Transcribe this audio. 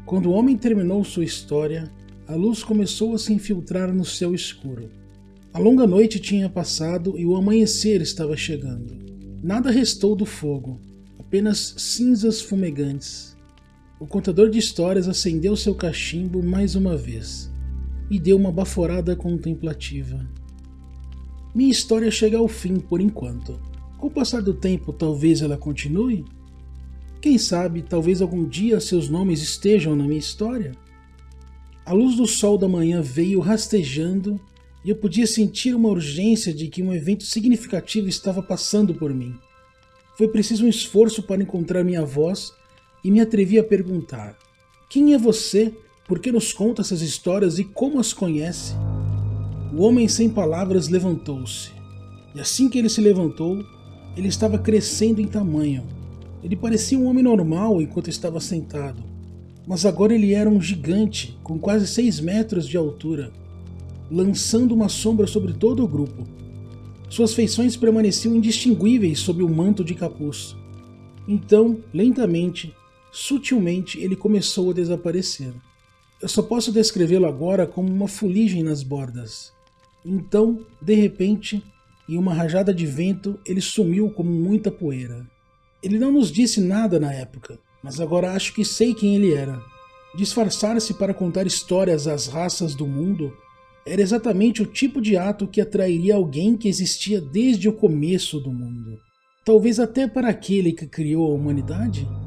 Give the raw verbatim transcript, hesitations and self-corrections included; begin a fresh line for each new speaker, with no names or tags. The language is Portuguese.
Quando o homem terminou sua história, a luz começou a se infiltrar no céu escuro. A longa noite tinha passado e o amanhecer estava chegando. Nada restou do fogo, apenas cinzas fumegantes. O contador de histórias acendeu seu cachimbo mais uma vez e deu uma baforada contemplativa. Minha história chega ao fim por enquanto. Com o passar do tempo, talvez ela continue? Quem sabe, talvez algum dia seus nomes estejam na minha história? A luz do sol da manhã veio rastejando e eu podia sentir uma urgência de que um evento significativo estava passando por mim. Foi preciso um esforço para encontrar minha voz e me atrevi a perguntar: quem é você? Por que nos conta essas histórias e como as conhece? O homem sem palavras levantou-se, e assim que ele se levantou, ele estava crescendo em tamanho. Ele parecia um homem normal enquanto estava sentado, mas agora ele era um gigante com quase seis metros de altura, lançando uma sombra sobre todo o grupo. Suas feições permaneciam indistinguíveis sob o manto de capuz. Então, lentamente, sutilmente, ele começou a desaparecer. Eu só posso descrevê-lo agora como uma fuligem nas bordas. Então, de repente, em uma rajada de vento, ele sumiu como muita poeira. Ele não nos disse nada na época, mas agora acho que sei quem ele era. Disfarçar-se para contar histórias às raças do mundo era exatamente o tipo de ato que atrairia alguém que existia desde o começo do mundo. Talvez até para aquele que criou a humanidade?